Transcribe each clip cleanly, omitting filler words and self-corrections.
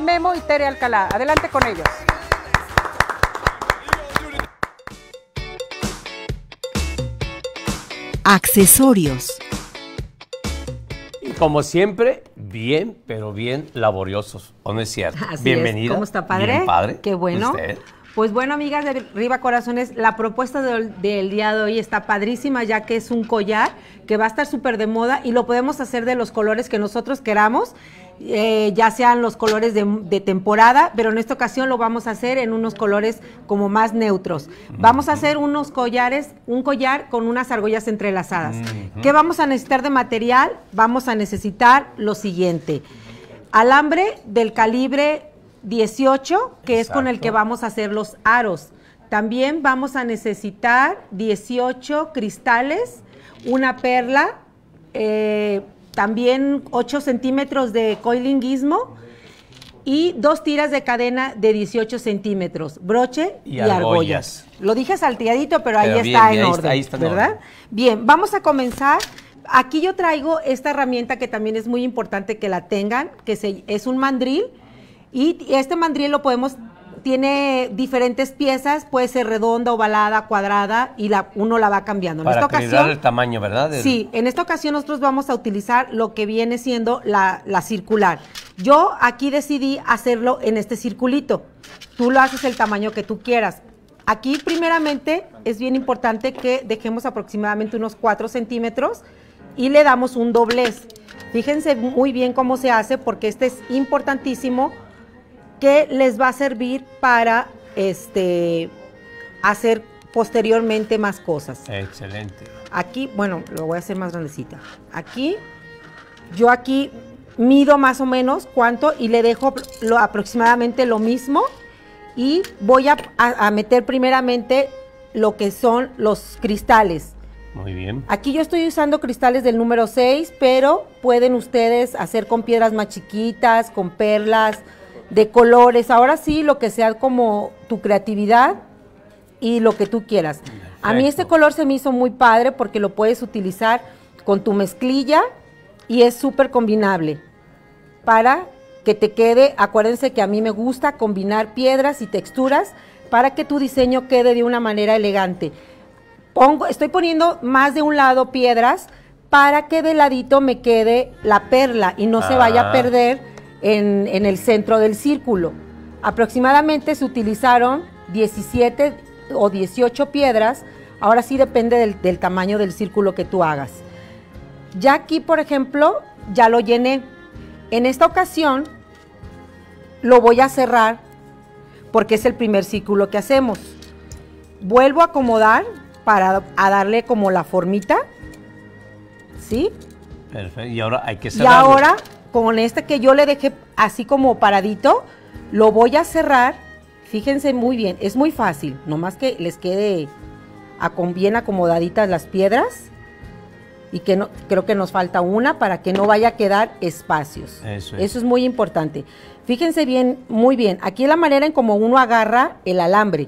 Memo y Tere Alcalá. Adelante con ellos. Accesorios. Y como siempre, bien, pero bien laboriosos, ¿o no es cierto? Así Bienvenida. Es. ¿Cómo está, padre? Bien, padre. Qué bueno. ¿Usted? Pues bueno, amigas de Riva Corazones, la propuesta del día de hoy está padrísima, ya que es un collar que va a estar súper de moda y lo podemos hacer de los colores que nosotros queramos, ya sean los colores de temporada, pero en esta ocasión lo vamos a hacer en unos colores como más neutros. Vamos a hacer un collar con unas argollas entrelazadas. ¿Qué vamos a necesitar de material? Vamos a necesitar lo siguiente: alambre del calibre 18, que es con el que vamos a hacer los aros. También vamos a necesitar 18 cristales, una perla, también 8 centímetros de coiling gizmo y 2 tiras de cadena de 18 centímetros, broche y argollas. Lo dije salteadito, pero ahí está en orden, ahí está, ¿verdad? Bien, vamos a comenzar. Aquí yo traigo esta herramienta que también es muy importante que la tengan, que es un mandril. Y este mandril tiene diferentes piezas, puede ser redonda, ovalada, cuadrada, y uno la va cambiando. Para equilibrar el tamaño, ¿verdad? Sí, en esta ocasión nosotros vamos a utilizar lo que viene siendo la circular. Yo aquí decidí hacerlo en este circulito. Tú lo haces el tamaño que tú quieras. Aquí primeramente es bien importante que dejemos aproximadamente unos 4 centímetros y le damos un doblez. Fíjense muy bien cómo se hace, porque este es importantísimo, que les va a servir para hacer posteriormente más cosas. Excelente. Aquí, bueno, lo voy a hacer más grandecita. Yo aquí mido más o menos cuánto y le dejo aproximadamente lo mismo, y voy a meter primeramente lo que son los cristales. Muy bien. Aquí yo estoy usando cristales del número 6, pero pueden ustedes hacer con piedras más chiquitas, con perlas, de colores. Ahora sí, lo que sea como tu creatividad y lo que tú quieras. Perfecto. A mí este color se me hizo muy padre porque lo puedes utilizar con tu mezclilla y es súper combinable para que te quede. Acuérdense que a mí me gusta combinar piedras y texturas para que tu diseño quede de una manera elegante. Estoy poniendo más de un lado piedras para que de ladito me quede la perla y no se vaya a perder en el centro del círculo. Aproximadamente se utilizaron 17 o 18 piedras. Ahora sí depende del tamaño del círculo que tú hagas. Ya aquí, por ejemplo, ya lo llené. En esta ocasión lo voy a cerrar porque es el primer círculo que hacemos. Vuelvo a acomodar para darle como la formita, ¿sí? Perfecto, y ahora hay que cerrarlo. Y ahora, con este que yo le dejé así como paradito, lo voy a cerrar. Fíjense muy bien, es muy fácil, nomás que les quede bien acomodaditas las piedras, y que no, creo que nos falta una para que no vaya a quedar espacios. Eso es muy importante. Fíjense bien, muy bien, aquí es la manera en como uno agarra el alambre.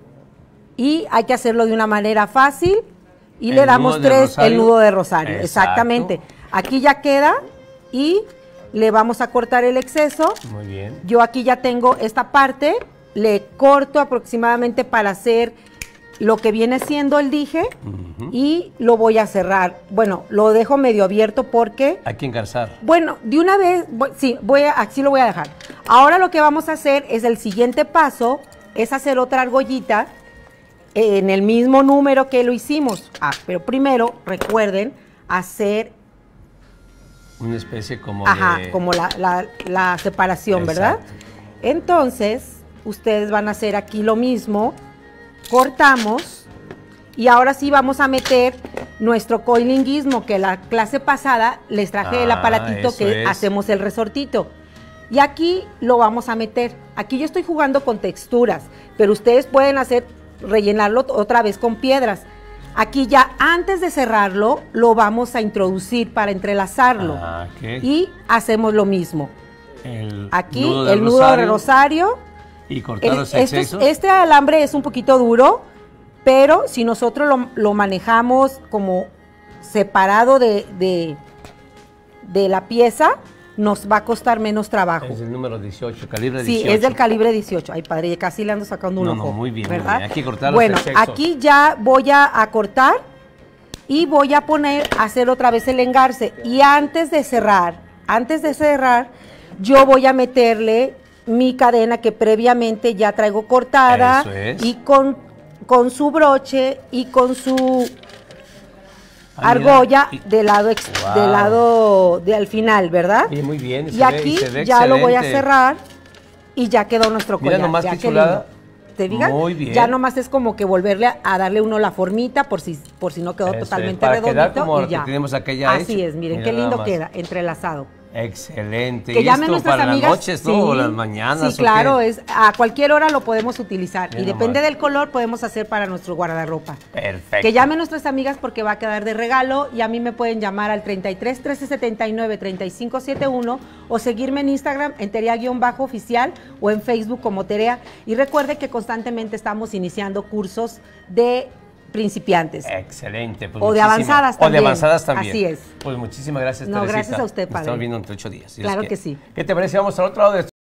Y hay que hacerlo de una manera fácil y le damos el nudo de rosario. Exactamente. Aquí ya queda y le vamos a cortar el exceso. Muy bien. Yo aquí ya tengo esta parte, le corto aproximadamente para hacer lo que viene siendo el dije y lo voy a cerrar. Bueno, lo dejo medio abierto porque... Hay que engarzar. Bueno, de una vez, sí, así lo voy a dejar. Ahora lo que vamos a hacer es el siguiente paso, es hacer otra argollita en el mismo número que lo hicimos. Pero primero, recuerden hacer... Una especie como como la separación, ¿verdad? Entonces, ustedes van a hacer aquí lo mismo. Cortamos. Y ahora sí vamos a meter nuestro coiling gizmo, que la clase pasada les traje el aparatito que hacemos el resortito. Y aquí lo vamos a meter. Aquí yo estoy jugando con texturas, pero ustedes pueden rellenarlo otra vez con piedras. Aquí ya antes de cerrarlo lo vamos a introducir para entrelazarlo. Y hacemos lo mismo. Aquí el nudo de rosario. Y cortar los excesos. Este alambre es un poquito duro, pero si nosotros lo manejamos como separado de la pieza, nos va a costar menos trabajo. Es el número 18, calibre Sí, 18. es del calibre 18. Ay, padre, casi le ando sacando un No, ojo. no, muy bien, ¿verdad? muy bien. Hay que cortar los bueno, excesos. aquí ya voy a cortar y voy a hacer otra vez el engarce. Y antes de cerrar, yo voy a meterle mi cadena que previamente ya traigo cortada. Eso es. Y con su broche y con su Ah, mira. argolla Y- del lado de al final, ¿verdad? Oye, muy bien. Y aquí ya lo voy a cerrar y ya quedó nuestro Mira collar. nomás ya qué qué chulada. lindo. ¿Te digas? Muy bien. Ya nomás es como que volverle a darle uno la formita por si no quedó Eso es, totalmente para quedar redondito como y lo que ya. tenemos acá ya Así hecho. es, miren Mira qué nada lindo más. queda, entrelazado. Excelente. Que ¿Y llamen esto nuestras para amigas. las noches, no? ¿O las mañanas? Sí, o claro, qué? a cualquier hora lo podemos utilizar. Mira y depende nomás. del color, podemos hacer para nuestro guardarropa. Perfecto. Que llamen nuestras amigas porque va a quedar de regalo y a mí me pueden llamar al 33 1379 3571 o seguirme en Instagram en Terea-oficial o en Facebook como Terea. Y recuerde que constantemente estamos iniciando cursos de principiantes. Excelente. Pues O de muchísimas- avanzadas O de también. avanzadas también. Así es. Pues muchísimas gracias, No, Teresita. gracias a usted, Nos padre. estamos viendo entre 8 días. si Dios Claro quiere. que sí. ¿Qué te parece? Vamos al otro lado de